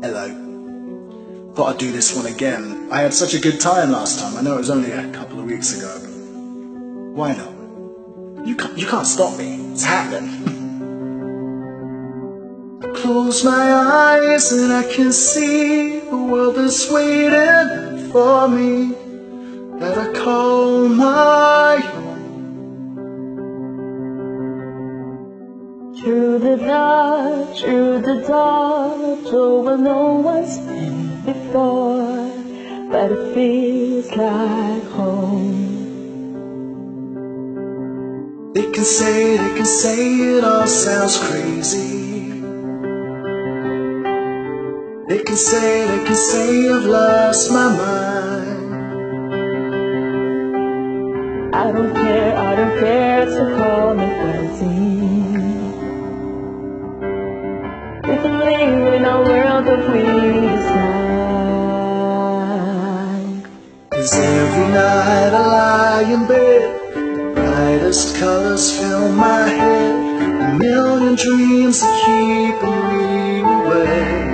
Hello. Thought I'd do this one again. I had such a good time last time. I know it was only a couple of weeks ago, but why not? You can't stop me. It's happening. I close my eyes and I can see the world is waiting for me, that I call my own. Through the dark, oh, where no one's been before, but it feels like home. They can say it all sounds crazy. They can say I've lost my mind. I don't care to call me crazy. We can live in a world that we design. 'Cause every night I lie in bed, brightest colors fill my head, a million dreams are keeping me awake.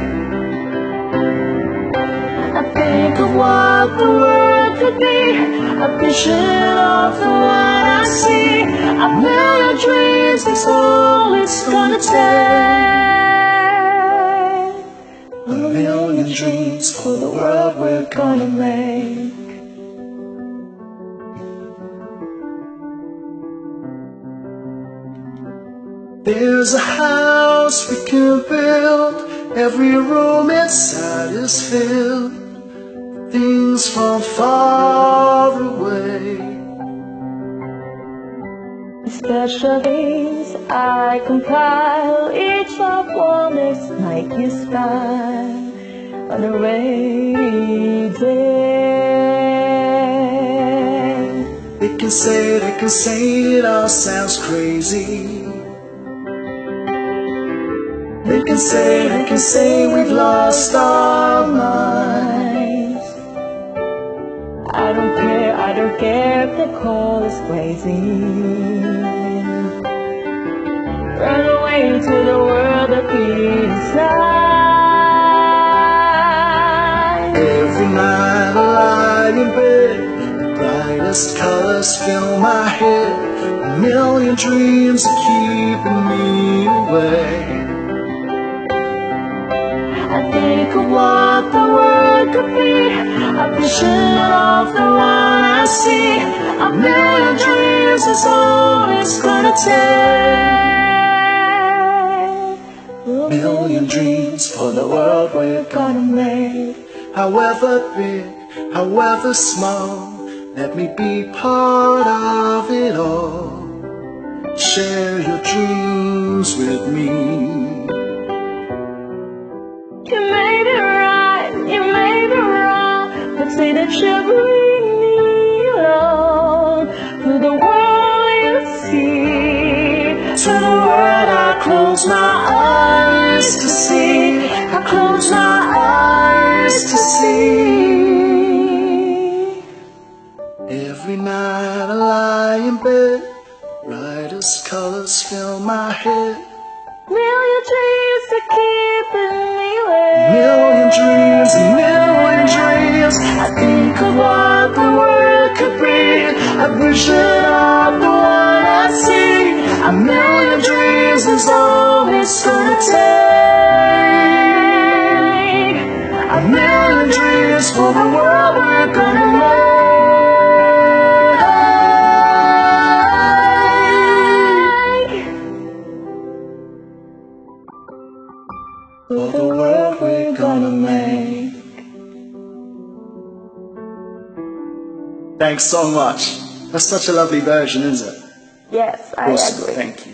I think of what the world could be, a vision of the one I see. A million dreams is all it's gonna take. A million dreams for the world we're gonna make. There's a house we can build, every room inside is filled with things from far away. Special things I compile, each of one makes make you smile on a rainy day. They can say it all sounds crazy. They can say we've lost our minds. I don't care if they call us crazy. Run away to the world that we design. Every night I lie in bed, the brightest colors fill my head, a million dreams are keeping me awake. I think of what the world could be, a vision of the one I see. A million dreams is all it's gonna take. A million dreams for the world we're gonna make. However big, however small, let me be part of it all. Share your dreams with me. You may be right, you may be wrong, but say that you bring me along to the world you see. To the world I close my eyes to see, I close my eyes to see. Every night I lie in bed, brightest colors fill my head, Million dreams to keep me awake. million dreams, a million dreams. I think of what the world could be, a vision of the one I see. A million dreams is all it's gonna take. A million dreams for the world we're gonna make. For the world we're gonna make. Thanks so much. That's such a lovely version, isn't it? Yes, I Awesome, agree. thank you.